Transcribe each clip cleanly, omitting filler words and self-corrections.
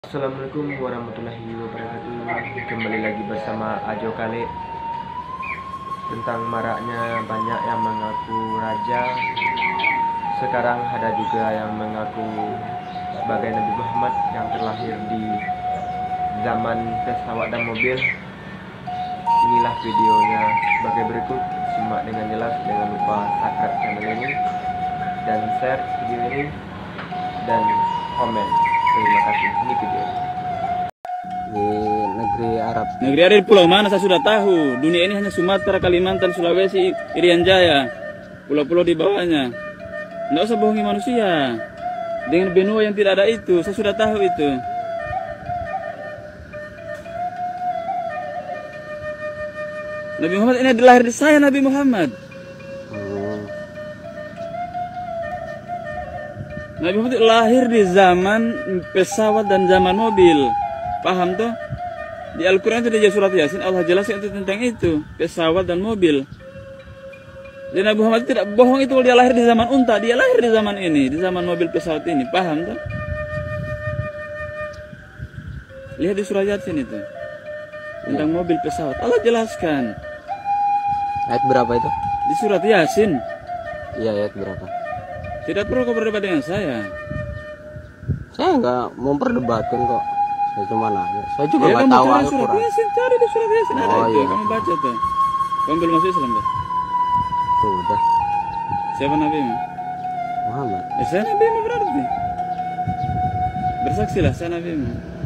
Assalamualaikum warahmatullahi wabarakatuh. Kembali lagi bersama Ajo Kale. Tentang maraknya banyak yang mengaku raja, sekarang ada juga yang mengaku sebagai Nabi Muhammad yang terlahir di zaman pesawat dan mobil. Inilah videonya sebagai berikut. Simak dengan jelas, jangan lupa subscribe channel ini dan share video ini dan komen. Terima kasih. Ini video di negeri Arab. Negeri Arab di pulau mana saya sudah tahu. Dunia ini hanya Sumatera, Kalimantan, Sulawesi, Irian Jaya. Pulau-pulau di bawahnya. Tidak usah bohongi manusia dengan benua yang tidak ada itu. Saya sudah tahu itu. Nabi Muhammad ini adalah lahir di saya, Nabi Muhammad. Nabi Muhammad lahir di zaman pesawat dan zaman mobil. Paham tuh? Di Al-Quran itu di surat Yasin Allah jelaskan itu tentang itu, pesawat dan mobil. Dan Nabi Muhammad tidak bohong itu, dia lahir di zaman unta, dia lahir di zaman ini, di zaman mobil pesawat ini. Paham tuh? Lihat di surat Yasin itu tentang mobil pesawat. Allah jelaskan. Ayat berapa itu? Di surat Yasin. Iya, ayat berapa? Tidak perlu kau berdebat dengan saya. Saya nggak mau perdebatkan kok. Saya cuma nanya. Saya juga Ya, nggak kamu tahu cari surat Al-Quran. Yasin, cari di surat Yasin ada Oh, itu. iya. Kamu baca tuh. Kamu belum masuk Islam kan? Sudah. Siapa nabimu? Muhammad. Ya saya nabimu berarti. Bersaksilah saya nabimu.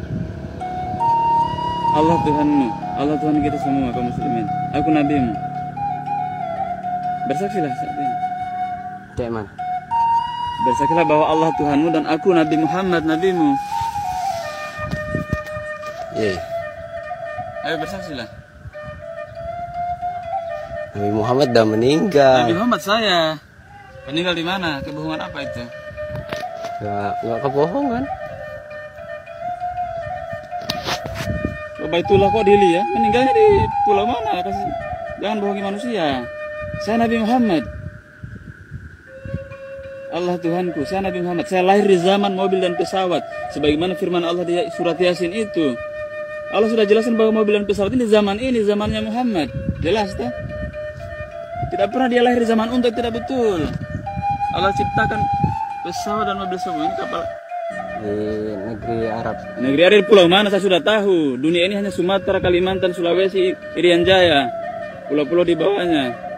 Allah Tuhanmu, Allah Tuhan kita semua kaum muslimin. Aku nabimu. Bersaksilah saat ini. Kayak mana? Bersaksilah bahwa Allah Tuhanmu dan aku Nabi Muhammad nabimu. Iya. Ayo bersaksilah. Nabi Muhammad udah meninggal. Nabi Muhammad saya. Meninggal di mana? Kebohongan apa itu? Nggak kebohongan. Baitullah kok Dili ya? Meninggalnya di pulau mana? Jangan bohongi manusia. Saya Nabi Muhammad. Allah Tuhanku, saya Nabi Muhammad. Saya lahir di zaman mobil dan pesawat. Sebagaimana firman Allah di surat Yasin itu. Allah sudah jelaskan bahwa mobil dan pesawat ini zaman ini, zamannya Muhammad. Jelas tak? Tidak pernah dia lahir di zaman unta, tidak betul. Allah ciptakan pesawat dan mobil semua ini kapal. Di negeri Arab. Negeri Arab di pulau mana saya sudah tahu. Dunia ini hanya Sumatera, Kalimantan, Sulawesi, Irian Jaya. Pulau-pulau di bawahnya.